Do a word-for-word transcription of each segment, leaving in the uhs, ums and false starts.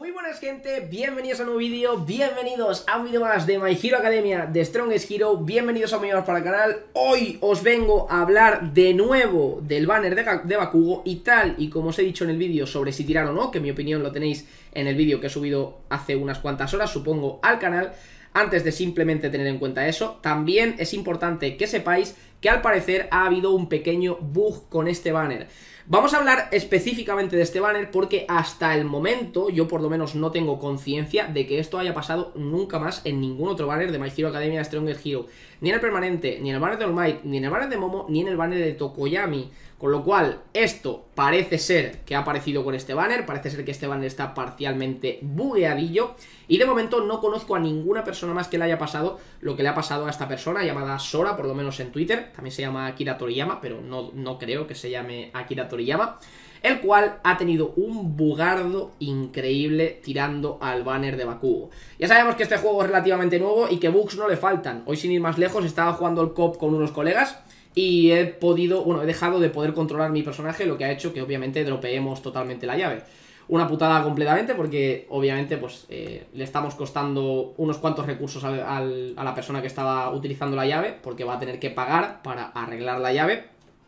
Muy buenas gente, bienvenidos a un nuevo vídeo, bienvenidos a un vídeo más de My Hero Academia de Strongest Hero, bienvenidos a mi para el canal. Hoy os vengo a hablar de nuevo del banner de, de Bakugo y tal y como os he dicho en el vídeo sobre si tirar o no, que mi opinión lo tenéis en el vídeo que he subido hace unas cuantas horas, supongo, al canal. Antes de simplemente tener en cuenta eso, también es importante que sepáis que al parecer ha habido un pequeño bug con este banner. Vamos a hablar específicamente de este banner porque hasta el momento yo por lo menos no tengo conciencia de que esto haya pasado nunca más en ningún otro banner de My Hero Academia de Strongest Hero. Ni en el permanente, ni en el banner de All Might, ni en el banner de Momo, ni en el banner de Tokoyami. Con lo cual, esto parece ser que ha aparecido con este banner, parece ser que este banner está parcialmente bugueadillo. Y de momento no conozco a ninguna persona más que le haya pasado lo que le ha pasado a esta persona llamada Sora, por lo menos en Twitter. También se llama Akira Toriyama, pero no, no creo que se llame Akira Toriyama. El cual ha tenido un bugardo increíble tirando al banner de Bakugo. Ya sabemos que este juego es relativamente nuevo y que bugs no le faltan. Hoy sin ir más lejos estaba jugando el C O P con unos colegas y he podido, bueno, he dejado de poder controlar mi personaje, lo que ha hecho que obviamente dropeemos totalmente la llave. Una putada completamente porque obviamente pues eh, le estamos costando unos cuantos recursos al, al, a la persona que estaba utilizando la llave, porque va a tener que pagar para arreglar la llave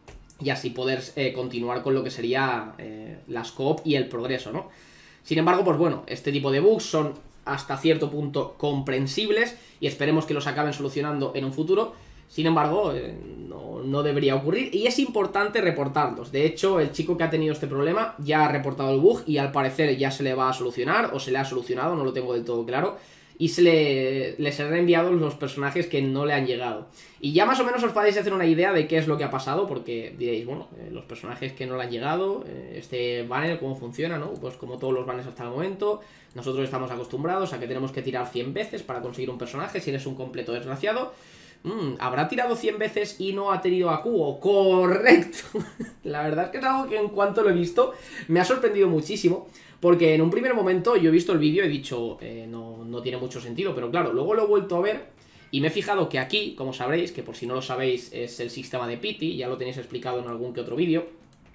y así poder eh, continuar con lo que sería eh, las C O P y el progreso, ¿no? Sin embargo, pues bueno, este tipo de bugs son hasta cierto punto comprensibles y esperemos que los acaben solucionando en un futuro. Sin embargo, eh, no, no debería ocurrir y es importante reportarlos. De hecho, el chico que ha tenido este problema ya ha reportado el bug y al parecer ya se le va a solucionar o se le ha solucionado, no lo tengo del todo claro. Y se le, les han enviado los personajes que no le han llegado. Y ya más o menos os podéis hacer una idea de qué es lo que ha pasado, porque diréis, bueno, eh, los personajes que no le han llegado, eh, este banner, cómo funciona, ¿no? Pues como todos los banners hasta el momento, nosotros estamos acostumbrados a que tenemos que tirar cien veces para conseguir un personaje si eres un completo desgraciado. Mm, ¿Habrá tirado cien veces y no ha tenido a Bakugo? Correcto. La verdad es que es algo que en cuanto lo he visto me ha sorprendido muchísimo. Porque en un primer momento yo he visto el vídeo y he dicho, eh, no, no tiene mucho sentido. Pero claro, luego lo he vuelto a ver y me he fijado que aquí, como sabréis, que por si no lo sabéis es el sistema de Pity, ya lo tenéis explicado en algún que otro vídeo.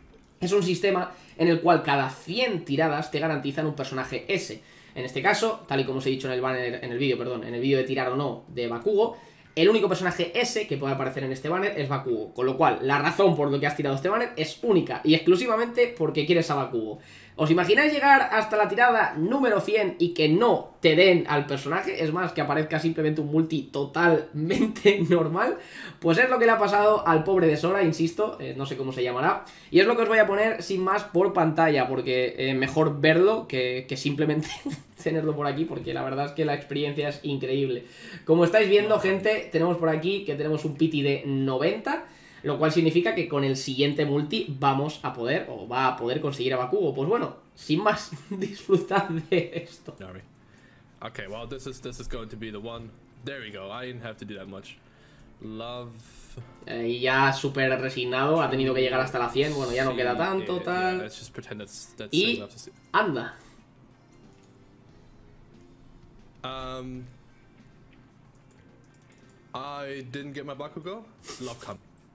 Es un sistema en el cual cada cien tiradas te garantizan un personaje S. En este caso, tal y como os he dicho en el banner, en el vídeo, perdón, en el vídeo de tirar o no de Bakugo, el único personaje S que puede aparecer en este banner es Bakugo. Con lo cual, la razón por la que has tirado este banner es única y exclusivamente porque quieres a Bakugo. ¿Os imagináis llegar hasta la tirada número cien y que no te den al personaje? Es más, que aparezca simplemente un multi totalmente normal. Pues es lo que le ha pasado al pobre de Sora, insisto, eh, no sé cómo se llamará. Y es lo que os voy a poner sin más por pantalla, porque eh, mejor verlo que, que simplemente tenerlo por aquí, porque la verdad es que la experiencia es increíble. Como estáis viendo, gente, tenemos por aquí que tenemos un pity de noventa, lo cual significa que con el siguiente multi vamos a poder, o va a poder conseguir a Bakugo. Pues bueno, sin más, disfrutad de esto. Okay, well, this is this is going to be the one. There we go. I didn't have to do that much. Love. Eh, y ya súper resignado, ha tenido que llegar hasta la cien. Bueno, ya no queda tanto, Yeah, tal. yeah, let's just pretend that's, that's Y enough to see. anda. Um, I didn't get my Bakugo. Love come.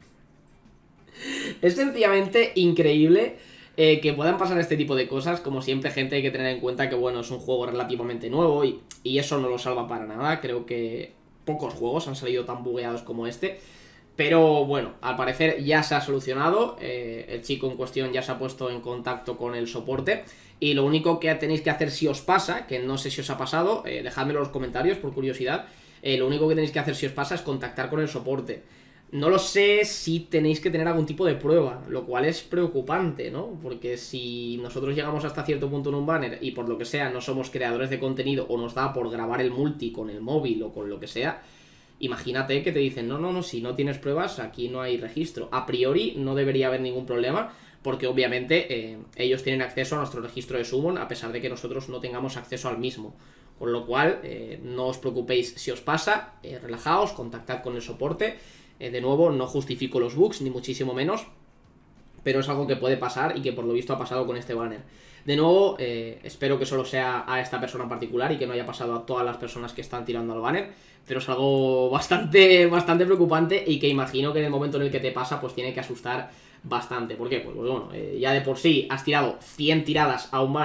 Es sencillamente increíble eh, que puedan pasar este tipo de cosas. Como siempre, gente, hay que tener en cuenta que, bueno, es un juego relativamente nuevo y, y eso no lo salva para nada. Creo que pocos juegos han salido tan bugueados como este. Pero bueno, al parecer ya se ha solucionado. eh, El chico en cuestión ya se ha puesto en contacto con el soporte. Y lo único que tenéis que hacer si os pasa, que no sé si os ha pasado, eh, dejádmelo en los comentarios por curiosidad. eh, Lo único que tenéis que hacer si os pasa es contactar con el soporte. No lo sé si tenéis que tener algún tipo de prueba, lo cual es preocupante, ¿no? Porque si nosotros llegamos hasta cierto punto en un banner y por lo que sea no somos creadores de contenido o nos da por grabar el multi con el móvil o con lo que sea, imagínate que te dicen, no, no, no, si no tienes pruebas aquí no hay registro. A priori no debería haber ningún problema porque obviamente eh, ellos tienen acceso a nuestro registro de Summon a pesar de que nosotros no tengamos acceso al mismo. Con lo cual, eh, no os preocupéis si os pasa, eh, relajaos, contactad con el soporte. Eh, de nuevo, no justifico los bugs, ni muchísimo menos, pero es algo que puede pasar y que por lo visto ha pasado con este banner. De nuevo, eh, espero que solo sea a esta persona en particular y que no haya pasado a todas las personas que están tirando al banner, pero es algo bastante, bastante preocupante y que imagino que en el momento en el que te pasa, pues tiene que asustar bastante. ¿Por qué? Pues, pues bueno, eh, ya de por sí has tirado cien tiradas a un banner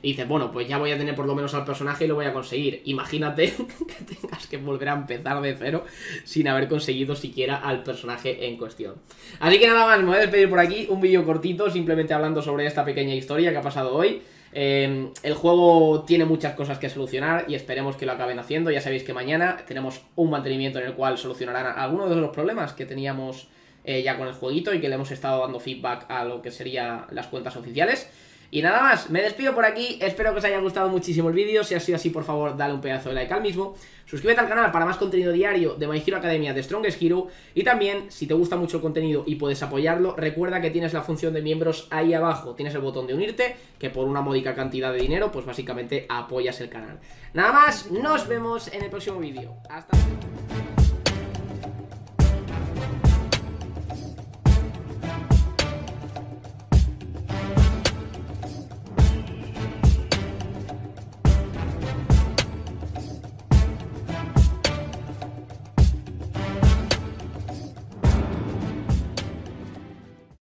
y dices, bueno, pues ya voy a tener por lo menos al personaje y lo voy a conseguir. Imagínate que tengas que volver a empezar de cero sin haber conseguido siquiera al personaje en cuestión. Así que nada más, me voy a despedir por aquí, un vídeo cortito, simplemente hablando sobre esta pequeña historia que ha pasado hoy. Eh, el juego tiene muchas cosas que solucionar y esperemos que lo acaben haciendo. Ya sabéis que mañana tenemos un mantenimiento en el cual solucionarán algunos de los problemas que teníamos eh, ya con el jueguito y que le hemos estado dando feedback a lo que serían las cuentas oficiales. Y nada más, me despido por aquí, espero que os haya gustado muchísimo el vídeo. Si ha sido así, por favor, dale un pedazo de like al mismo. Suscríbete al canal para más contenido diario de My Hero Academia de Strongest Hero. Y también, si te gusta mucho el contenido y puedes apoyarlo, recuerda que tienes la función de miembros ahí abajo. Tienes el botón de unirte, que por una módica cantidad de dinero, pues básicamente apoyas el canal. Nada más, nos vemos en el próximo vídeo. Hasta luego.